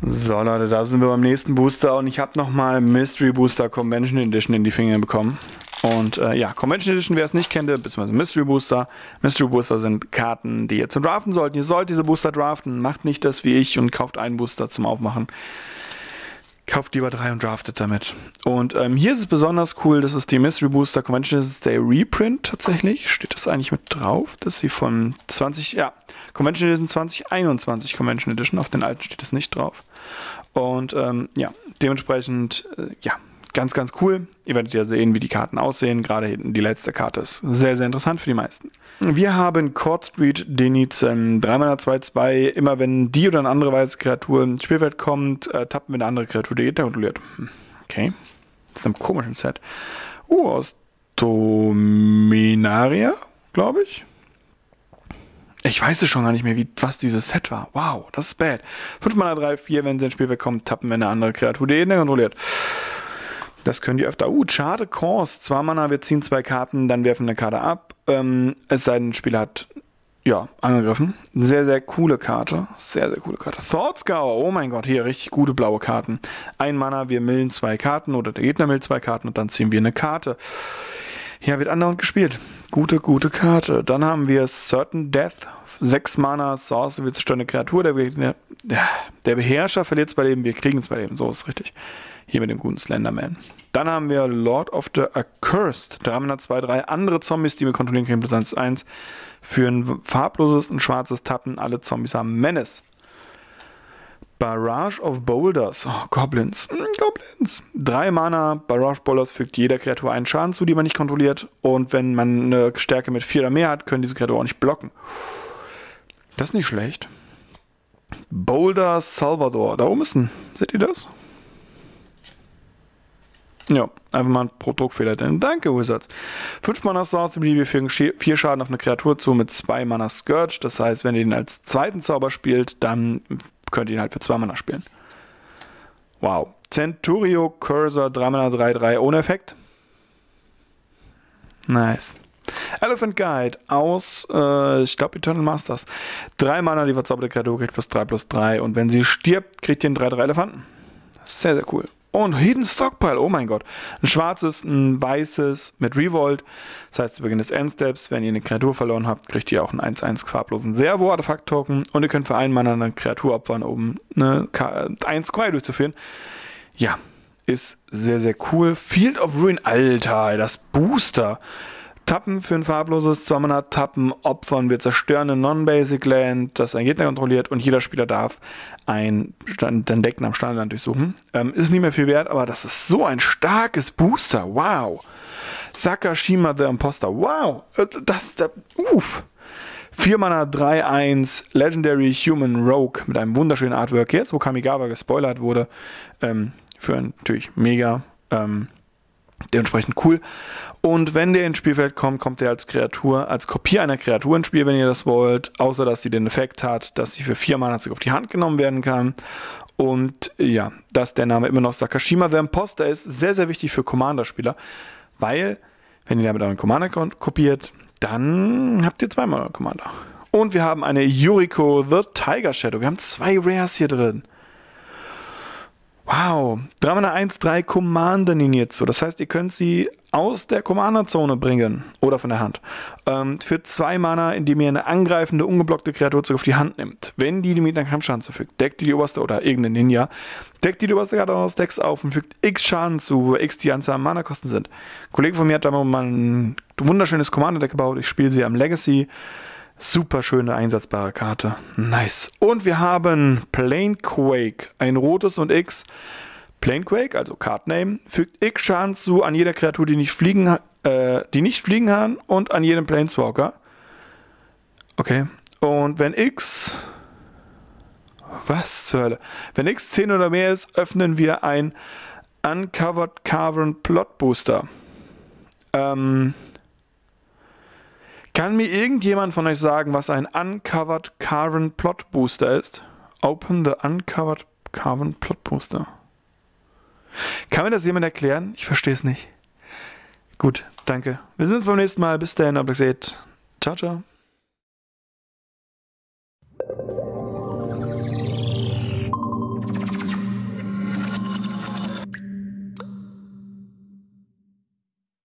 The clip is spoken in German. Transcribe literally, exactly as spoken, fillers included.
So Leute, da sind wir beim nächsten Booster und ich habe nochmal Mystery Booster Convention Edition in die Finger bekommen. Und äh, ja, Convention Edition, wer es nicht kennt, beziehungsweise Mystery Booster. Mystery Booster sind Karten, die ihr zu draften sollt. Ihr sollt diese Booster draften, macht nicht das wie ich und kauft einen Booster zum Aufmachen. Kauft lieber drei und draftet damit. Und ähm, hier ist es besonders cool, das ist die Mystery Booster Convention, das ist der Reprint tatsächlich. Steht das eigentlich mit drauf, dass sie von zwanzig, ja, Convention Edition zwanzig einundzwanzig Convention Edition, auf den alten steht es nicht drauf. Und ähm, ja, dementsprechend, äh, ja, ganz, ganz cool. Ihr werdet ja sehen, wie die Karten aussehen. Gerade hinten die letzte Karte ist sehr, sehr interessant für die meisten. Wir haben Court Street Denizen, drei Mana zwei zwei. Immer wenn die oder eine andere weiße Kreatur ins Spielfeld kommt, äh, tappen wir eine andere Kreatur, die Gegner kontrolliert. Okay. Das ist ein komischen Set. Uh, aus Dominaria, glaube ich. Ich weiß es schon gar nicht mehr, wie, was dieses Set war. Wow, das ist bad. fünf Mana drei vier, wenn sie ins Spielfeld kommt, tappen wir eine andere Kreatur, die Gegner kontrolliert. Das können die öfter. Uh, schade Cost. zwei Mana, wir ziehen zwei Karten, dann werfen eine Karte ab. Ähm, es sei denn, der Spieler hat, ja, angegriffen. Sehr, sehr coole Karte. Sehr, sehr coole Karte. Thoughtscour. Oh mein Gott, hier richtig gute blaue Karten. Ein Mana, wir millen zwei Karten oder der Gegner millt zwei Karten und dann ziehen wir eine Karte. Ja, wird andauernd gespielt. Gute, gute Karte. Dann haben wir Certain Death. sechs Mana, Sorcery, wir zerstören eine Kreatur. Der, der, der Beherrscher verliert zwei Leben, wir kriegen zwei Leben. So ist richtig. Hier mit dem guten Slenderman. Dann haben wir Lord of the Accursed. drei Mana zwei drei. Andere Zombies, die wir kontrollieren können, plus eins eins. Für ein farbloses und schwarzes Tappen. Alle Zombies haben Menace. Barrage of Boulders. Oh, Goblins. Mm, Goblins. drei Mana. Barrage of Boulders fügt jeder Kreatur einen Schaden zu, die man nicht kontrolliert. Und wenn man eine Stärke mit vier oder mehr hat, können diese Kreatur auch nicht blocken. Das ist nicht schlecht. Boulder Salvador. Da oben ist ein. Seht ihr das? Ja, einfach mal ein Pro-Druckfehler. Danke, Wizards. fünf Mana Sorcery, wir fügen vier Schaden auf eine Kreatur zu mit zwei Mana Scourge. Das heißt, wenn ihr ihn als zweiten Zauber spielt, dann könnt ihr ihn halt für zwei Mana spielen. Wow. Centurio Cursor, drei Mana drei drei ohne Effekt. Nice. Elephant Guide aus, äh, ich glaube, Eternal Masters. drei Mana, die verzauberte Kreatur kriegt plus drei plus drei. Und wenn sie stirbt, kriegt ihr einen drei drei Elefanten. Sehr, sehr cool. Und Hidden Stockpile, oh mein Gott. Ein schwarzes, ein weißes mit Revolt. Das heißt, zu Beginn des Endsteps, wenn ihr eine Kreatur verloren habt, kriegt ihr auch einen eins eins farblosen Servo-Artefakt-Token. Und ihr könnt für einen Mana eine Kreatur opfern, um eine eins zwei durchzuführen. Ja, ist sehr, sehr cool. Field of Ruin, Alter, das Booster. Tappen für ein farbloses, zwei Mana Tappen, opfern, wir zerstören eine Non-Basic Land, das ein Gegner kontrolliert und jeder Spieler darf ein Stand, den Deck am Standard durchsuchen. Ähm, ist nicht mehr viel wert, aber das ist so ein starkes Booster, wow. Sakashima the Imposter, wow. Das, das, uff. vier Mana drei eins, Legendary Human Rogue mit einem wunderschönen Artwork. Jetzt, wo Kamigawa gespoilert wurde, ähm, für ein natürlich mega, ähm, dementsprechend cool. Und wenn der ins Spielfeld kommt, kommt er als Kreatur, als Kopie einer Kreatur ins Spiel, wenn ihr das wollt. Außer, dass sie den Effekt hat, dass sie für vier Mana auf die Hand genommen werden kann. Und ja, dass der Name immer noch Sakashima the Imposter ist, sehr, sehr wichtig für Commander-Spieler. Weil, wenn ihr damit einen Commander kopiert, dann habt ihr zweimal einen Commander. Und wir haben eine Yuriko the Tiger Shadow. Wir haben zwei Rares hier drin. Wow, drei Mana eins drei Commander Ninjutsu. Das heißt, ihr könnt sie aus der Commander-Zone bringen. Oder von der Hand. Ähm, für zwei Mana, indem ihr eine angreifende, ungeblockte Kreatur auf die Hand nimmt. Wenn die mit einem Kampfschaden zufügt, deckt die die oberste, oder irgendein Ninja, deckt die die oberste Karte eures Decks auf und fügt X Schaden zu, wo X die Anzahl an Mana-Kosten sind. Ein Kollege von mir hat da mal ein wunderschönes Commander-Deck gebaut. Ich spiele sie am Legacy. Super schöne, einsatzbare Karte. Nice. Und wir haben Planequake. Ein rotes und X. Planequake, also Cardname, fügt X Schaden zu an jeder Kreatur, die nicht fliegen, äh, die nicht fliegen kann und an jedem Planeswalker. Okay. Und wenn X... Was zur Hölle? Wenn X zehn oder mehr ist, öffnen wir ein Uncovered Cavern Plot Booster. Ähm... Kann mir irgendjemand von euch sagen, was ein Uncovered Cavern Plot Booster ist? Open the Uncovered Cavern Plot Booster. Kann mir das jemand erklären? Ich verstehe es nicht. Gut, danke. Wir sehen uns beim nächsten Mal. Bis dahin, aber seht. Ciao, ciao.